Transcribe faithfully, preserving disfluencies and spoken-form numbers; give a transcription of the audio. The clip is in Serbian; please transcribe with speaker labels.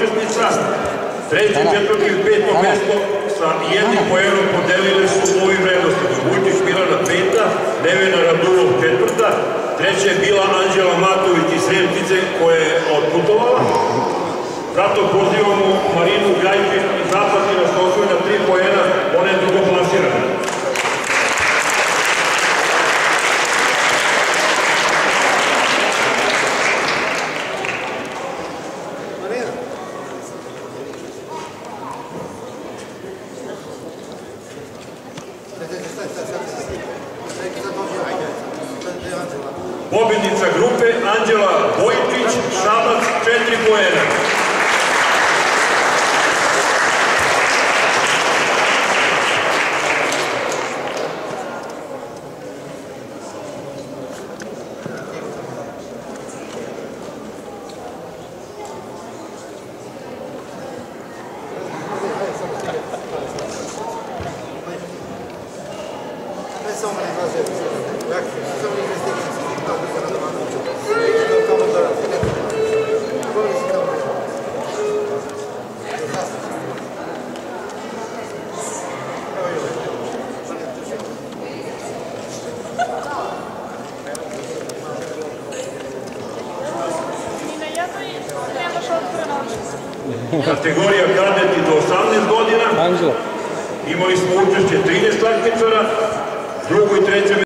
Speaker 1: učesnica. Treće, četvrto i peto mesto sa jednim poenom podelile su u ovim vrednostima. Vujčić Milana peta, Nevena Radulov četvrta, treća je bila Anđela Matović iz Sremčice koja je odputovala. Zato pozivamo Marinu Gajčić iz Zapatina što osvojena tri poena, ona je drugo plasirana. Pobjednica grupe Anđela Vojčić, Šabac, četiri poena. Kategorija kadeti do osamnaest godina. Imali smo učešće trinaest takmičara, drugo i treće